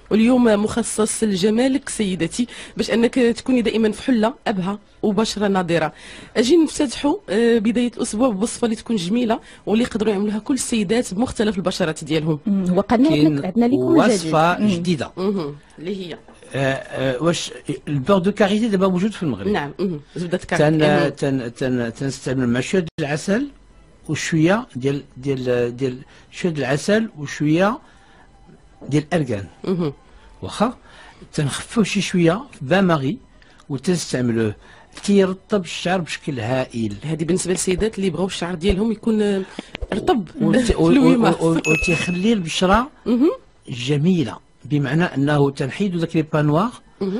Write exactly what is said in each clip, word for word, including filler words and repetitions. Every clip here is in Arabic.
واليوم مخصص لجمالك سيدتي، باش انك تكوني دائما فحله ابهى وبشره نضره. اجي نفتتحوا آه، بدايه الاسبوع بوصفه اللي تكون جميله واللي يقدروا يعملوها كل السيدات بمختلف البشرات ديالهم. وقالنا عندنا لكم وصفه جديده اللي هي آه آه واش البور دو كاريتي دابا موجود في المغرب. نعم زبده كاريتي. تن تن تن تنستعمل مع شويه ديال العسل وشويه ديال ديال ديال شويه ديال العسل وشويه ديال الارغان. واخا تنخفوه شي شويه في بان ماغي وتستعملوه تيرطب الشعر بشكل هائل. هذه بالنسبه للسيدات اللي بغاو الشعر ديالهم يكون رطب وتيخلي البشره جميله، بمعنى انه تنحيدوا ذاك لي بانوار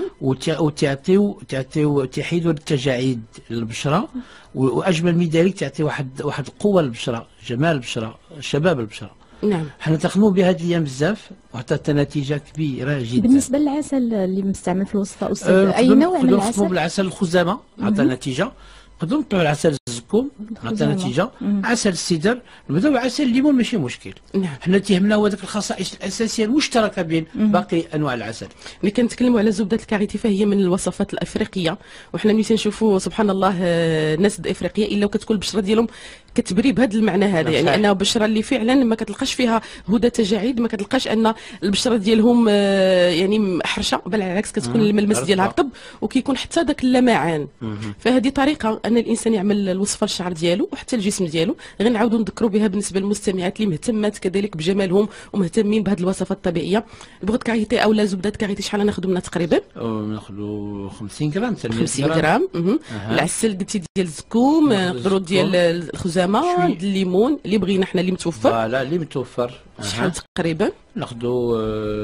وتعطيو تعطيو تحيدوا التجاعيد للبشره، واجمل من ذلك تعطي واحد واحد القوه للبشره، جمال البشره، شباب البشره. نعم حنا تخدموا بها هذه الايام بزاف وعطات نتيجه كبيره جدا. بالنسبه للعسل اللي مستعمل في الوصفه استاذ أه اي نوع من العسل؟ نقدروا بالعسل الخزامه عطى نتيجه، نقدروا نطلعوا العسل الزكوم عطى نتيجه، عسل السدر، نبداو بعسل الليمون ماشي مشكل. نعم حنا تيهمنا هو ذاك الخصائص الاساسيه المشتركه بين باقي انواع العسل. ملي كنتكلموا على زبده الكاريتي فهي من الوصفات الافريقيه، وحنا ملي تنشوفوا سبحان الله الناس الافريقيه الا وكتكون البشره ديالهم كتبري بهذا المعنى هذا، يعني انها بشره اللي فعلا ما كتلقاش فيها هدى تجاعيد، ما كتلقاش ان البشره ديالهم يعني حرشه، بل على العكس كتكون الملمس ديالها رطب وكيكون حتى ذاك اللمعان. فهذه طريقه ان الانسان يعمل الوصفه للشعر ديالو وحتى الجسم ديالو. غير نعاودوا نذكروا بها بالنسبه للمستمعات اللي مهتمات كذلك بجمالهم ومهتمين بهذه الوصفات الطبيعيه. بغيت كاريتي او لا زبده كاريتي شحال ناخذوا منها تقريبا؟ ناخذوا خمسين غرام خمسين غرام. العسل قلتي ديال الزكوم، نقدروا ديال الخزامه، الليمون اللي بغينا حنا اللي متوفر. فوالا اللي متوفر. شحال تقريبا؟ ناخذوا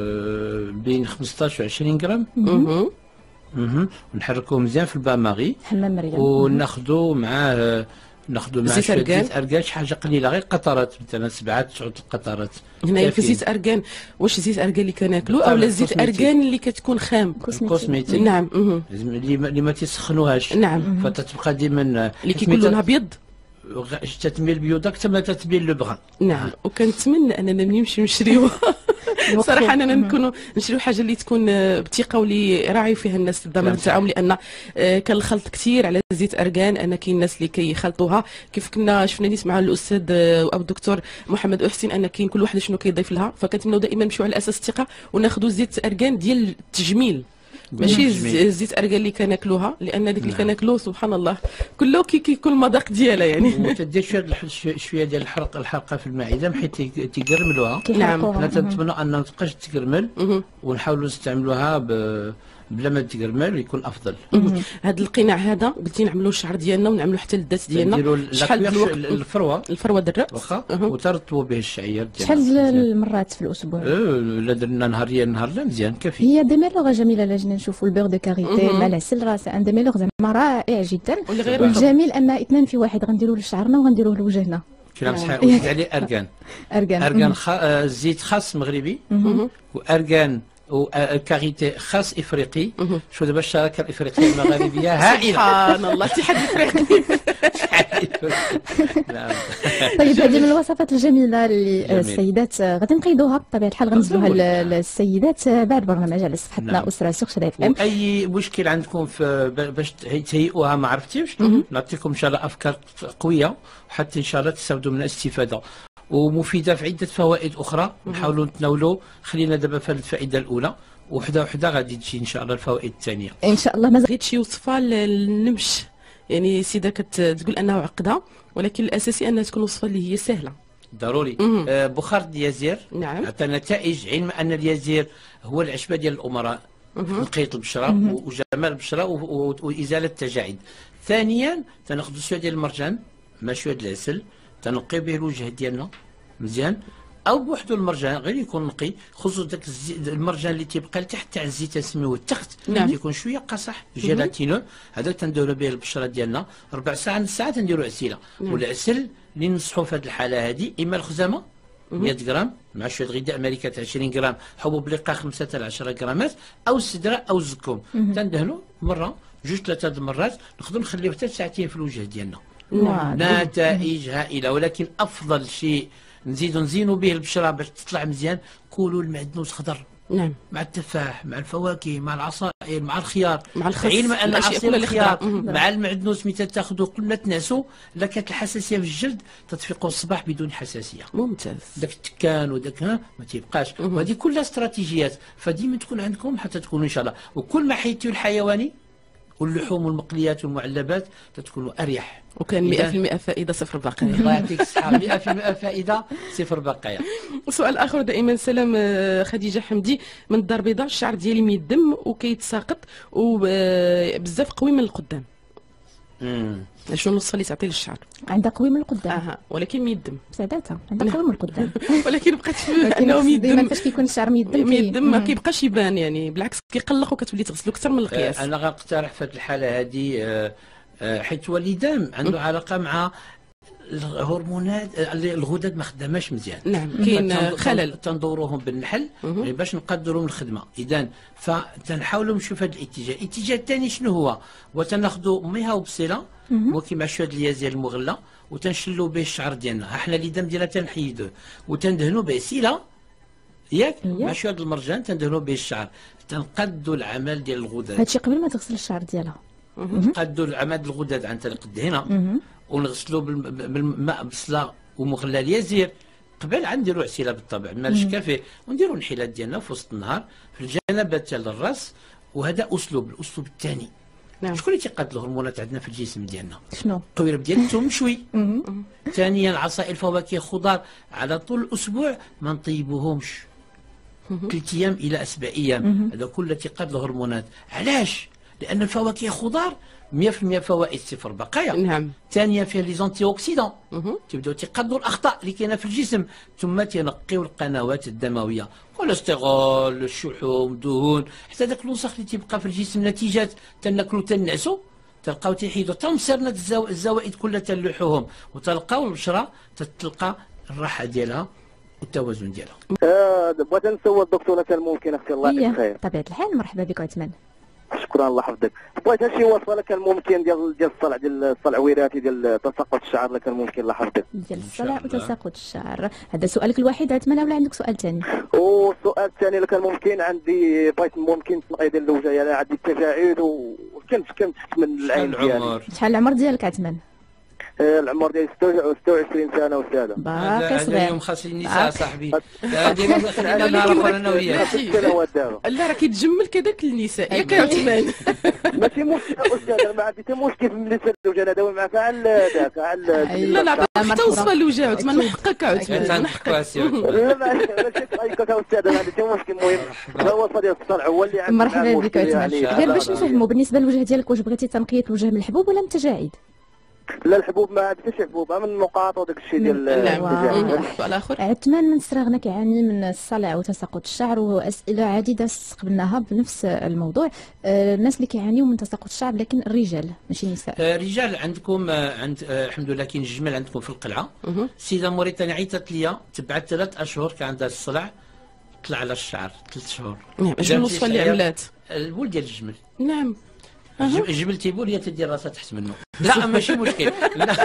بين خمسطاش و عشرين غرام. اها اها ونحركوه مزيان في البان ماغي. حمام مريم. وناخذوا معاه ناخذوا معاه زيت ارغان. زيت ارغان شي حاجه قليله، غير قطرات مثلا سبعه تسعه قطرات. هنايا في زيت ارغان، واش زيت ارغان اللي كناكلوا او لا زيت ارغان اللي كتكون خام؟ كوسميتيك. نعم اللي ما تيسخنوهاش. نعم فتتبقى ديما اللي كيكون لونها ابيض. تتميل بيض اكثر ما تتميل لو بغان. نعم وكنتمنى اننا ملي نمشيو نشريوها صراحه اننا نكونوا نشريو حاجه اللي تكون بثقه واللي راعيو فيها الناس الضمان تاعهم، لان كان الخلط كثير على زيت ارغان، ان كاين الناس اللي كيخلطوها كيف كنا شفنا نيت مع الاستاذ او الدكتور محمد احسن ان كاين كل واحد شنو كيضيف لها. فكنتمنوا دائما نمشيو على اساس الثقه وناخذوا زيت ارغان ديال التجميل، ماشي زيت ارغان اللي كناكلوها، لان ديك اللي كناكلوه سبحان الله كله كي كيكون المذاق ديالها يعني. وتدير شويه شويه ديال الحرق الحرقه في المعده حيت تيقرملوها. نعم حنا تنتمنوا انها ما تبقاش تقرمل ونحاولوا نستعملوها بلا ما تقرمل يكون افضل. هذا القناع هذا قلتي نعملوا الشعر ديالنا ونعملوا حتى الذات ديالنا. شحال الفروه الفروه درة واخا وترطبوا به الشعير ديالنا. شحال المرات في الاسبوع؟ لا درنا نهاريا نهار لا مزيان كافي. هي ديميلوغ جميله لجنا نشوفوا البيغ دو كاريتي مع العسل، راه ان ديميلوغ زعما رائع جدا. والجميل ان اثنان في واحد، غنديروه لشعرنا وغنديروه لوجهنا. كلام صحيح. وزيد عليه ارغان. ارغان ارغان خا... زيت خاص مغربي وارغان وكاريتي خاص افريقي. شو دابا الشراكه الافريقيه المغربيه هائله. سبحان الله اتحاد افريقي. طيب هذه من الوصفات الجميله اللي السيدات غادي نقيدوها بطبيعه الحال، غنزلوها للسيدات بعد برنامج على صفحتنا اسره سوق شدايد اف ام. اي مشكل عندكم في باش تهيئوها ما عرفتيش نعطيكم ان شاء الله افكار قويه حتى ان شاء الله تستافدوا منها استفاده ومفيده في عده فوائد اخرى. نحاولوا نتناولوا. خلينا دابا في الفائده الاولى وحده وحده غادي تجي ان شاء الله الفوائد الثانيه ان شاء الله. مازال شي وصفه للنمش، يعني سيده كتقول انه عقده ولكن الاساسي انها تكون وصفه اللي هي سهله ضروري. آه بخار اليازير نعم عطى نتائج، علم ان اليازير هو العشبه ديال الامراء في نقيه البشره وجمال البشره وازاله التجاعيد. ثانيا تناخذ شويه ديال المرجان مع شويه ديال العسل تنقي به الوجه ديالنا مزيان، او بوحدو المرجان غير يكون نقي، خصوصا داك المرجان اللي تيبقى لتحت تاع الزيت تسميوه التخت. نعم. تيكون شويه قصح جيلاتينو، هذا تنديرو به البشره ديالنا ربع ساعه نص ساعه تنديرو عسيله. نعم. والعسل اللي ننصحوا في هذه الحاله هذه اما الخزامه مئة غرام مع شويه غذاء ملكه عشرين غرام، حبوب لقاح خمسة حتى عشرة غرامات، او السدره او الزكوم تندهنوا مره جوج ثلاثه المرات، نقدروا نخليوه حتى ساعتين في الوجه ديالنا. نعم. نتائج هائله. ولكن افضل شيء نزيدوا نزينوا به البشره باش تطلع مزيان، كولوا المعدنوس خضر. نعم. مع التفاح، مع الفواكه، مع العصائر، مع الخيار، مع الخس، علما ان عصير الخيار مم. مع المعدنوس متى تاخذوا كل تنعسوا، الا كانت الحساسيه في الجلد تتفيقوا الصباح بدون حساسيه. ممتاز. داك التكان وداك ها ما تيبقاش، وهذه كلها استراتيجيات، فديما تكون عندكم حتى تكونوا ان شاء الله. وكل ما حيدتوا الحيواني واللحوم والمقليات والمعلبات تتكونوا اريح. وكان مئة بالمئة فائده صفر بقايا. الله يعطيك الصحه. مئة بالمئة فائده صفر بقايا. وسؤال اخر دائما سلام خديجه حمدي من الدار البيضاء، الشعر ديالي ميدم وكيتساقط وبزاف قوي من القدام. امم شنو النص اللي تعطي للشعر؟ عندها قوي من القدام. اها ولكن ميدم. سعداتها عندها قوي من القدام. ولكن بقات في انه ميدم. ديما فاش كيكون الشعر ميدم ميدم ما كيبقاش يبان، يعني بالعكس كيقلق وكتولي تغسلو اكثر من القياس. انا غنقترح في هذه الحاله هذه حيت والدام عنده علاقه مع الهرمونات، الغدد ما خداماش مزيان. نعم كاين خلل تندوروهم بالنحل باش نقدروا الخدمه. اذا فتنحاولوا نشوف هذا الاتجاه. الاتجاه الثاني شنو هو؟ وتناخذوا ميها وبصيله وكيما شويه اليازيه المغلى وتنشلوا به الشعر ديالنا. احنا الليدام ديالنا تنحيدوه وتندهنوا به سيله ياك مع شويه المرجان تندهنوا به الشعر، تنقدوا العمل ديال الغدد. هادشي قبل ما تغسل الشعر ديالها. نقدوا العمل الغدد عن طريق الدهنه ونغسلوا بالماء بصله ومغلى اليازير قبل عاد نديروا عسيله بالطبع ما الكافي، ونديروا الحلات ديالنا في وسط النهار في الجنبات ديال الراس. وهذا اسلوب. الاسلوب الثاني نعم. شكون اللي تيقاد الهرمونات عندنا في الجسم ديالنا؟ شنو؟ قويرب ديال الثوم مشوي. ثانيا عصائر فواكه خضار على طول الاسبوع ما نطيبوهمش ثلاث ايام الى اسبع ايام. هذا كله تيقاد الهرمونات. علاش؟ لان الفواكه خضار مئة بالمئة فوائد صفر بقايا. نعم. ثانيا فيها لي زونتي اوكسيدون تبداو تيقادوا الاخطاء اللي كاينه في الجسم، ثم تينقيو القنوات الدمويه، كوليسترول، الشحوم، الدهون، حتى داك الوسخ اللي تيبقى في الجسم نتيجه تناكلوا تنعسوا تلقاو تيحيدوا تمصيرنا الزوائد كلها تنلوحوهم، وتلقاو البشره تتلقى الراحه ديالها والتوازن ديالها. آه بغيت نسول الدكتوره كان ممكن اختي الله يعطيك الخير. بطبيعه الحال مرحبا بك عثمان. شكرا الله يحفظك. بغيت شي وصفه كان ممكن ديال ديال الصلع ديال الصلع وراثي ديال تساقط الشعر اللي كان ممكن الله يحفظك. ديال الصلع وتساقط الشعر، هذا سؤالك الوحيد عثمان ولا عندك سؤال ثاني؟ والسؤال الثاني اللي كان ممكن عندي بغيت ممكن تنقيض اللوجه، يعني عندي التجاعيد وكنت كنت من العين ديالي. شحال العمر ديالك عثمان؟ العمر ديالي ستة وعشرين سنه استاذه. باقي صغير. اليوم خاص النساء صاحبي. هذه خلينا نعرفوا انا وياك. لا راه كيتجمل كذاك النساء ياك عثمان. ماشي مشكل استاذ، ما عندي حتى مشكل في بالنسبه للوجه، انا داوي معك على ذاك على لا نعطيك حتى وصفه للوجه عثمان نحقك عثمان نحقك. لا ماشي هكاك استاذ، ما عندي حتى مشكل. المهم هو وصفه ديال الصلع هو اللي عندي. مرحبا بك عثمان. غير باش نفهموا بالنسبه للوجه ديالك، واش بغيتي تنقيه الوجه من الحبوب ولا من التجاعيد؟ لا الحبوب ما عندكش حبوب، من النقاط وداك الشيء ديال التجاعيد. سؤال اخر عثمان من سراغنا كيعاني من الصلع وتساقط الشعر، واسئله عديده استقبلناها بنفس الموضوع. الناس اللي كيعانيوا من تساقط الشعر لكن الرجال ماشي النساء. الرجال عندكم عند الحمد لله كاين الجمال عندكم في القلعه. السيده موريتانيا عيطت لي تبعت ثلاث اشهر كان عندها الصلع طلع على الشعر ثلاث شهور. نعم شنو الوصفه اللي عملات؟ البول ديال الجمل. نعم الجبل تيبول هي تدير راسها تحت منه. لا ماشي مشكل. لا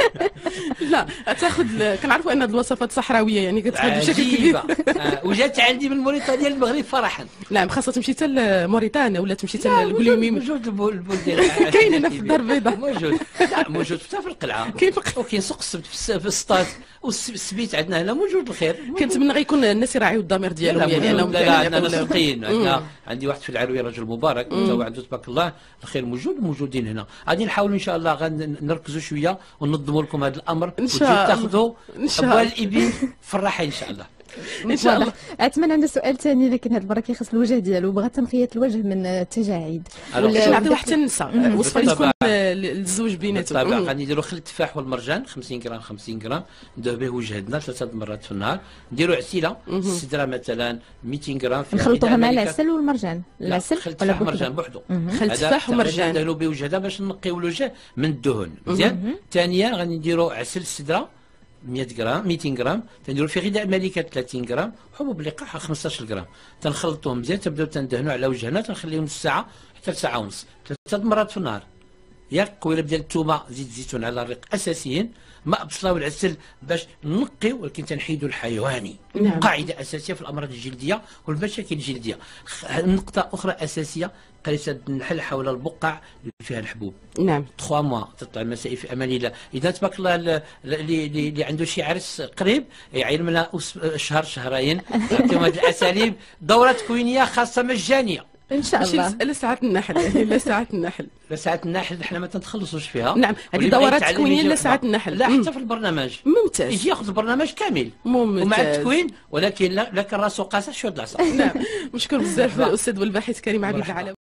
لا تاخذ كنعرفوا ان هذه الوصفات صحراويه يعني كتاخذ بشكل كبير. وجات عندي من موريتانيا للمغرب فرحا. نعم خاصه تمشي حتى لموريتانيا ولا تمشي حتى للقليومي. موجود البول البول ديالها كاين هنا في الدار البيضاء. موجود. لا موجود حتى في القلعه. كاين وكاين سوق السبت في السطات والسبيت عندنا هنا موجود الخير. كنتمنى غيكون الناس يراعيو الضمير ديالهم يعني انهم لا لا عندنا ناسقين. عندنا عندي واحد في العرويه رجل مبارك حتى هو عنده تبارك الله الخير موجود موجودين هنا. غادي نحاولوا ان شاء الله غنركزوا شويه وننظموا لكم هذا الامر وتجيو تاخذوا ابوال الابل في الراحه ان شاء الله. ان شاء الله. عثمان عنده سؤال ثاني لكن هذه المره كيخص الوجه ديالو، بغى تنقيه الوجه من التجاعيد. نعطيو حتى النساء وصفه اللي تكون للزوج بيناتهم. بالطبع غادي نديروا خل التفاح والمرجان خمسين غرام خمسين غرام نديروا به وجهنا ثلاثه مرات في النهار. نديروا عسيله السدره مثلا مئتين غرام نخلطوها مع العسل والمرجان. العسل خل التفاح والمرجان بوحدو. خل التفاح ومرجان ندهنوا به وجهنا باش نقيو الوجه من الدهن مزيان. ثانيا غادي نديروا عسل السدره مئة غرام مئتين غرام، تنديروا في غذاء ملكه ثلاثين غرام، حبوب اللقاح خمسطاش غرام، تنخلطوهم مزيان تبداو تندهنوا على وجهنا تنخليهم نص ساعه حتى ساعه ونص ثلاث مرات في النهار. يا قويله ديال الثومه زيت الزيتون على الريق اساسيين، ماء بصله والعسل باش نقيو ولكن تنحيدوا الحيواني. نعم. قاعده اساسيه في الامراض الجلديه والمشاكل الجلديه. نقطه اخرى اساسيه قريصه النحل حول البقع اللي فيها الحبوب. نعم. ثلاثة موا تطلع المسائل في امان الله. اذا تبارك الله اللي اللي عنده شي عرس قريب يعين لنا شهر شهرين يعطيهم هذه الاساليب دوره تكوينيه خاصه مجانيه. ان شاء الله. لا ساعة النحل لا ساعة النحل لا ساعة النحل حنا ما تنتخلصوش فيها. نعم هذه دورات تكوينيه لا ساعة النحل. لا حتى في البرنامج ممتاز يجي ياخذ البرنامج كامل ممتاز ومع التكوين، ولكن لا لكن راسو قاصح شو العصا. نعم مشكور بزاف الاستاذ والباحث كريم عبيد العلوي.